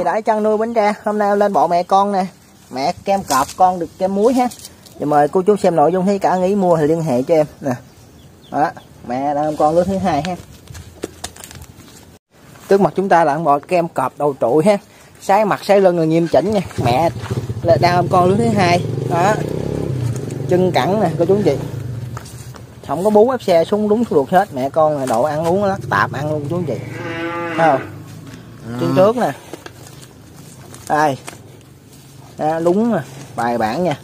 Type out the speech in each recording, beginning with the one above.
đã chăn nuôi Bến Tre. Hôm nay lên bộ mẹ con nè, mẹ kem cọp, con được kem muối ha. Giờ mời cô chú xem nội dung, thấy cả nghĩ mua thì liên hệ cho em nè. Đó, mẹ đang con lứa thứ hai ha. Trước mặt chúng ta là bộ kem cọp đầu trụi ha, sái mặt sái lưng là nghiêm chỉnh nha. Mẹ đang ôm con lứa thứ hai. Đó, chân cẳng nè cô chú anh chị, không có bú ép xe xuống đúng ruột hết. Mẹ con là độ ăn uống lắc tạp ăn luôn chú anh chị, thấy không? Chân trước nè, đây đúng nè, bài bản nha,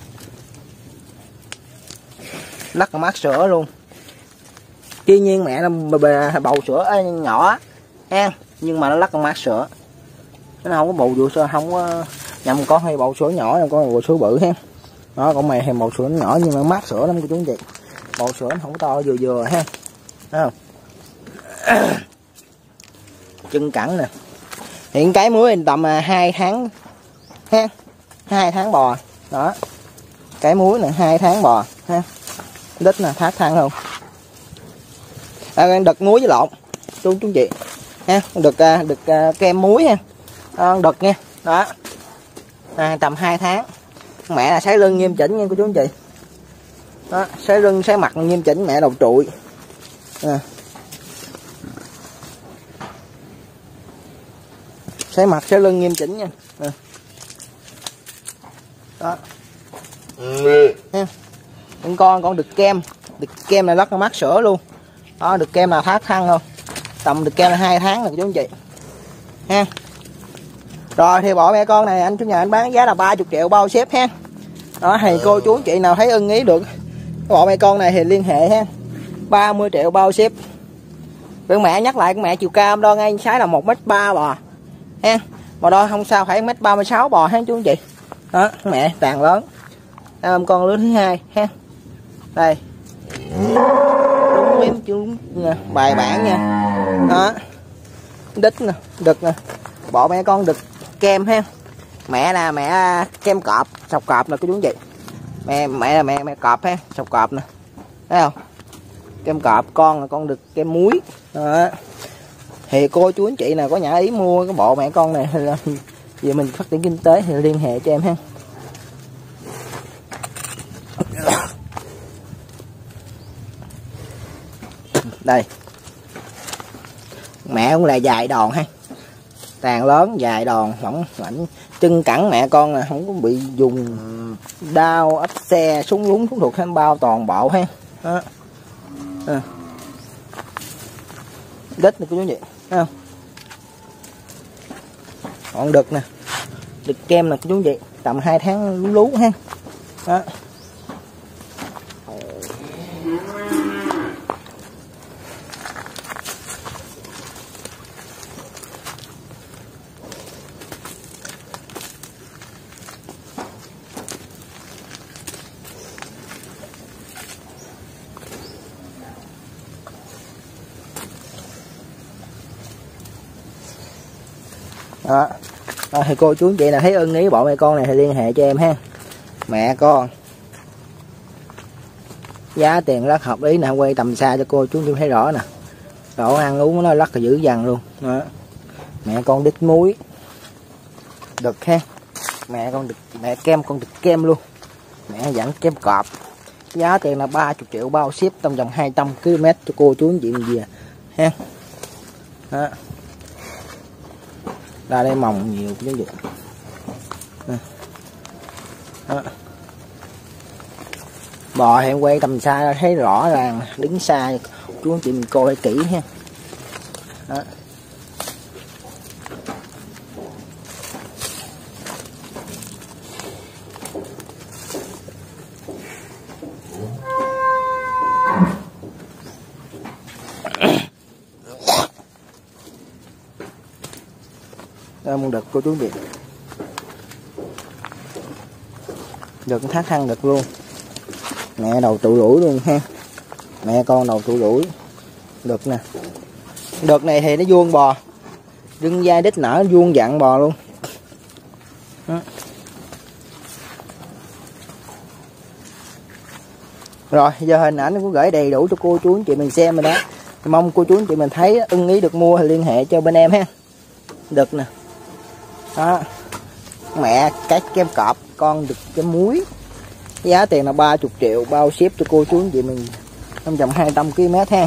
lắc mát sữa luôn. Tuy nhiên mẹ là bầu sữa nhỏ ha, nhưng mà nó lắc mát sữa, nó không có bầu vụ sữa, không có nhầm con hay bầu sữa nhỏ, nhầm con bầu sữa bự ha. Đó, con mày hay bầu sữa nhỏ nhưng mà mát sữa lắm cô chú anh chị. Bầu sữa nó không có to, vừa vừa ha, thấy không? Chân cẳng nè, hiện cái muối tầm 2 tháng ha, 2 tháng bò. Đó, cái muối nè 2 tháng bò ha, đít nè thác thang không. Đực muối với lộn chú chị ha, đực kem muối ha, đực nha. Đó, tầm 2 tháng. Mẹ là sái lưng nghiêm chỉnh nha cô chú anh chị. Đó, sái lưng sái mặt nghiêm chỉnh, mẹ đầu trụi. Sái mặt sái lưng nghiêm chỉnh nha. Đó. Ha. Con đực kem này rất là mát sữa luôn. Đó, đực kem là thác thăng không. Tầm đực kem là 2 tháng rồi chú anh chị. Ha. Rồi thì bộ mẹ con này anh chủ nhà anh bán giá là 30 triệu bao ship ha. Đó, thì cô chú anh chị nào thấy ưng ý được bộ mẹ con này thì liên hệ ha. 30 triệu bao ship. Con mẹ nhắc lại, con mẹ chiều cao đo ngay sái là 1m3 bò ha. Mà đo không sao phải 1m36 bò ha chú anh chị. Đó, mẹ tàn lớn. Con lứa thứ hai ha. Đây. Đúng miếng chú bài bản nha. Đó. Đít nè, đực nè. Bộ mẹ con đực kem ha. Mẹ là mẹ kem cọp, sọc cọp nè cô chú anh chị. Mẹ là mẹ cọp ha, sọc cọp nè. Thấy không? Kem cọp, con là con đực kem muối. Đó. Thì cô chú anh chị nào có nhã ý mua cái bộ mẹ con này là vì mình phát triển kinh tế thì liên hệ cho em ha. Đây, mẹ cũng là dài đòn ha, tàn lớn dài đòn lỏng lảnh. Chân cẳng mẹ con là không có bị dùng đau ấp xe súng lúng thuốc thuộc thêm bao toàn bộ ha. Đó. Đít này cô chú anh chị, thấy không? Còn đực nè, đực kem nè cô chú anh chị, tầm 2 tháng lú lú ha. Đó. Đó. Đó, thì cô chú anh chị nào thấy ưng ý bộ mẹ con này thì liên hệ cho em ha. Mẹ con giá tiền rất hợp lý nè, quay tầm xa cho cô chú anh chị thấy rõ nè, độ ăn uống nó rất là dữ dằn luôn. Đó. Mẹ con đít muối đực ha, mẹ con đực, mẹ kem con đực kem luôn, mẹ dẫn kem cọp, giá tiền là 30 triệu bao ship trong vòng 200 km cho cô chú anh chị mình về ha. Đó. Ra đây mồng nhiều cái gì. Bò thì em quay tầm xa thấy rõ ràng, đứng xa chú anh chị mình coi kỹ ha. Đó. Đây một đực cô chú chị, đực thác thăng đực luôn, mẹ đầu trụ rủi luôn ha, mẹ con đầu trụ rủi đực nè. Đực này thì nó vuông bò, rưng dai đít nở vuông dặn bò luôn. Đó. Rồi giờ hình ảnh cũng gửi đầy đủ cho cô chú anh chị mình xem rồi đó. Mong cô chú anh chị mình thấy ưng ý được mua thì liên hệ cho bên em ha. Đực nè, Đó. Mẹ cái kem cọp, con đực kem muối. Giá tiền là 30 triệu, bao ship cho cô chú anh chị mình trong vòng 200 km ha.